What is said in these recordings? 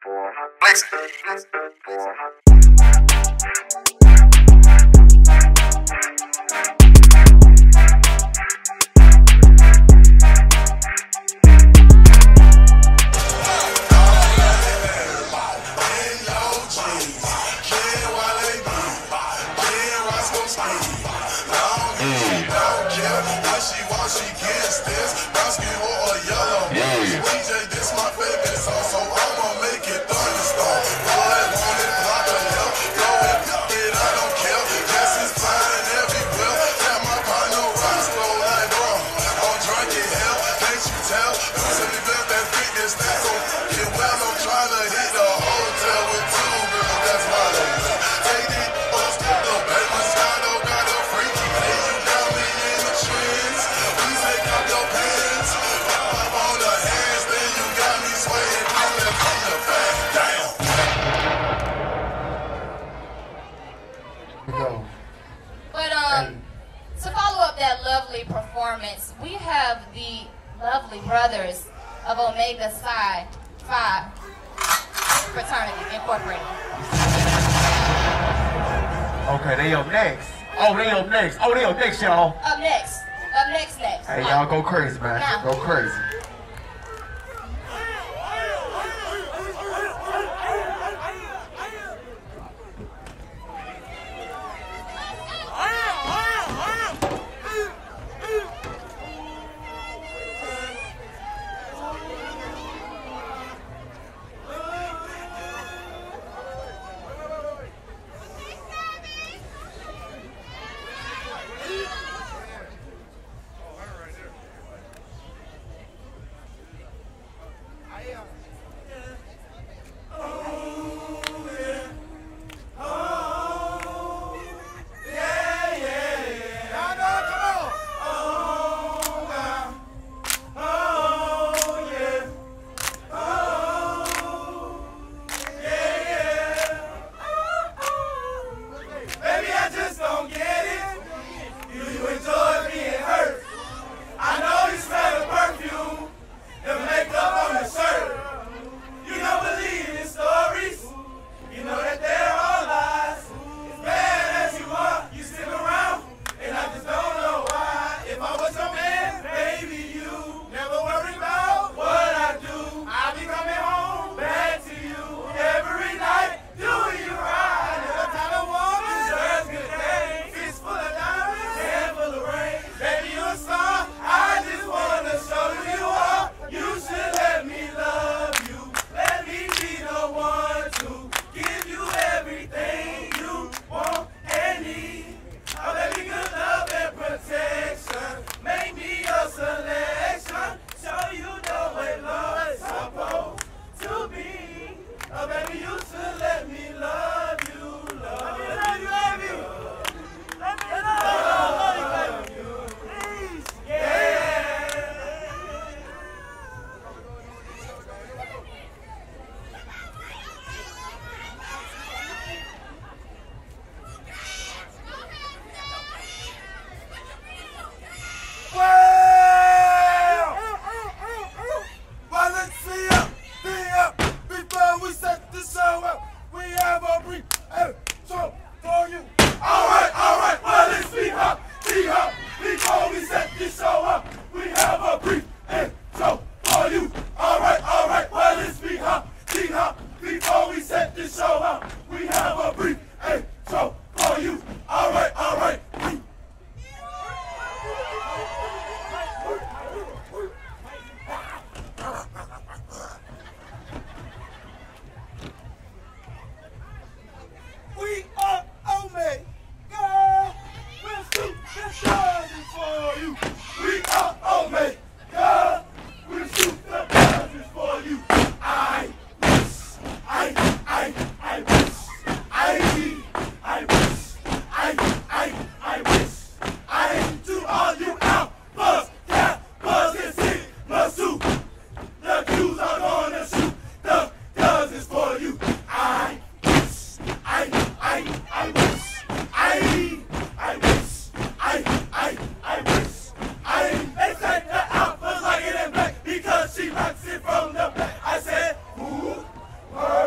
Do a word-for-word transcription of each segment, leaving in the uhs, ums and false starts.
But um, to follow up that lovely performance, we have the lovely brothers of Omega Psi Phi Fraternity Incorporated. Okay, they up next. Oh, they up next. Oh, they up next, y'all. Up next. Up next, next. Hey, y'all go crazy, man. Now. Go crazy. She rocks it from the back. I said, ooh, word.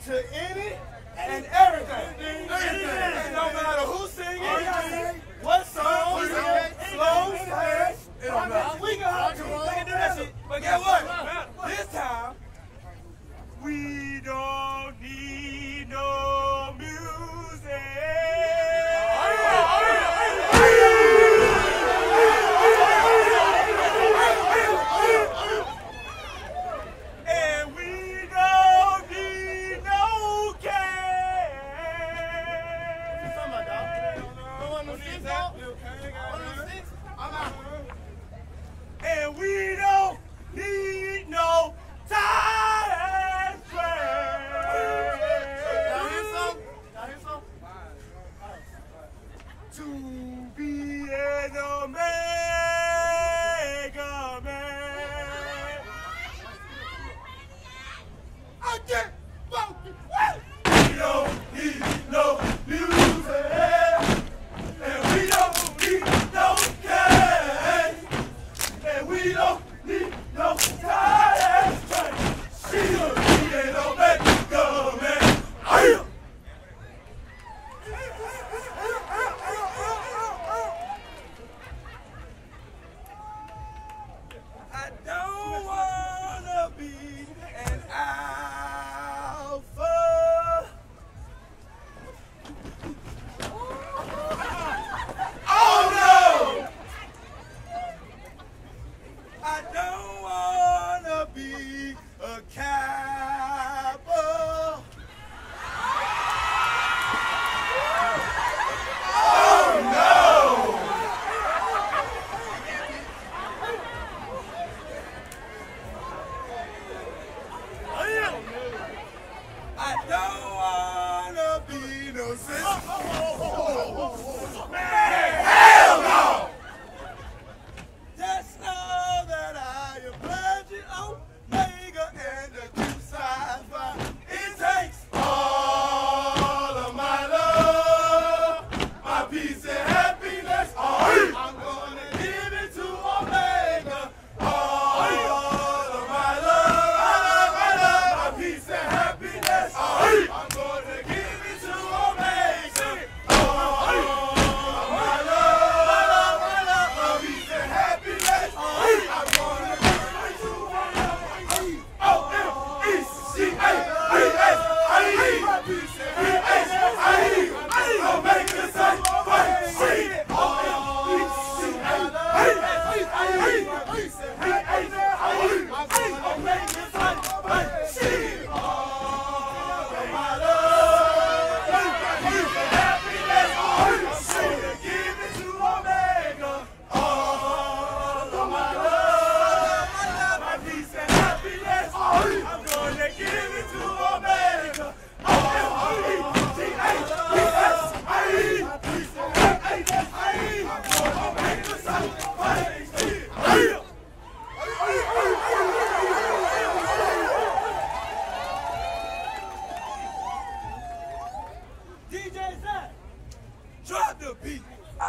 to any and everything. And no matter who's singing, what song, slow, fast, we can hop to it. We can do that shit. But guess what? This time, we don't need no music. And we don't need no cash. And we don't need no time frame. Y'all hear some? Y'all hear some? To be an Omega man. I can't vote. We don't need no music. And we don't need no cash. And we don't need no time frame. She don't be an Omega man. I am. I don't wanna be an alpha. Oh no! I don't wanna be a kappa. Oh no! I don't wanna be no sister. Hell no! Just know that I am pledging Omega and the Psi Phi. It takes all of my love, my peace and happiness. I'm gonna give it to Omega. All of my love, my love, my peace and happiness. I'm gonna give it to Omega. All of my love, my love, my love, my peace and happiness. I'm gonna give it to Omega. O M E C A P S I E. My peace and happiness. Omega Psi Phi. O M E C A P S I E. My peace and happiness. Omega Psi Phi. All of my love, my peace and happiness. I'm gonna give it to Omega. All of my love, my peace and happiness. I'm gonna give it to Omega. O M E C A P S I E. My peace and happiness. I'm gonna make the sacrifice. D J Zach, drop the beat.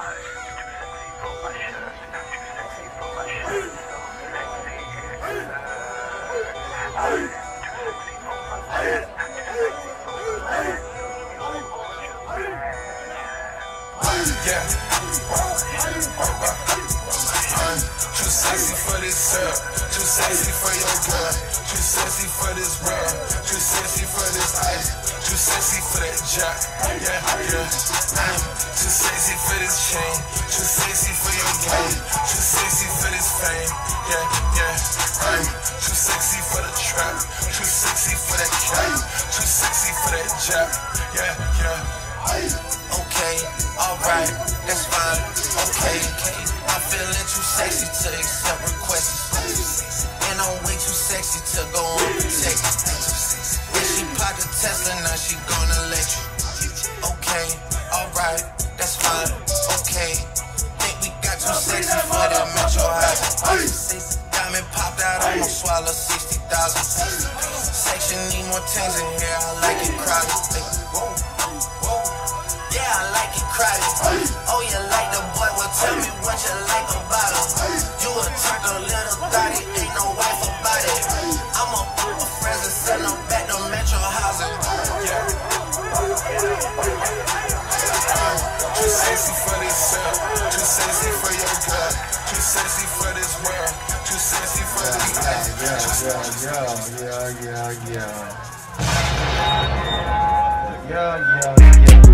Yeah. I'm too sexy for this girl, too sexy for your girl, too sexy for this world, too sexy for this ice, too sexy for that jack. Yeah, yeah. I'm too sexy for this chain, too sexy for your game, too sexy for this fame. Yeah, yeah. I'm too sexy for the trap, too sexy for that cap, too sexy for that jack. Yeah, yeah. Okay, alright, that's fine. Okay, I'm feeling too sexy to accept requests, and I'm way too sexy to go unprotected. If she popped a Tesla, now she gonna let you. Okay, alright, that's fine. Okay, think we got too sexy for that metro house. Diamond popped out, I'ma swallow sixty thousand. Section need more tens in here, I like it crowded. Yeah, I like it crowded. Oh, you like the boy? Well, tell me what you like about him. You a turn a little thotty, ain't no wife about it. I'ma put my friends and send them back to metro housing. this world. Too sexy for this ice. Yeah, yeah, yeah, yeah, yeah, yeah. Yeah, yeah, yeah.